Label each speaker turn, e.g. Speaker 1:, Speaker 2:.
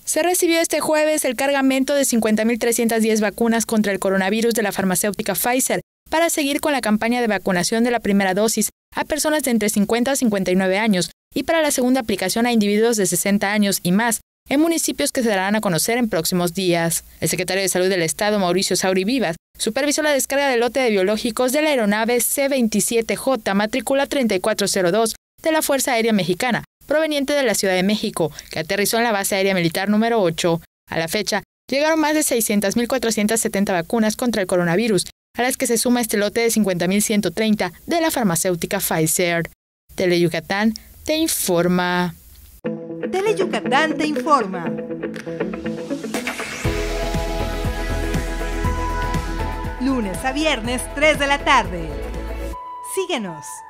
Speaker 1: Se recibió este jueves el cargamento de 50.310 vacunas contra el coronavirus de la farmacéutica Pfizer para seguir con la campaña de vacunación de la primera dosis a personas de entre 50 a 59 años y para la segunda aplicación a individuos de 60 años y más en municipios que se darán a conocer en próximos días. El secretario de Salud del Estado, Mauricio Sauri Vivas, supervisó la descarga del lote de biológicos de la aeronave C-27J matrícula 3402 de la Fuerza Aérea Mexicana, proveniente de la Ciudad de México, que aterrizó en la base aérea militar número 8. A la fecha, llegaron más de 600.470 vacunas contra el coronavirus, a las que se suma este lote de 50.130 de la farmacéutica Pfizer. Teleyucatán te informa.
Speaker 2: Teleyucatán te informa. Lunes a viernes, 3 de la tarde. Síguenos.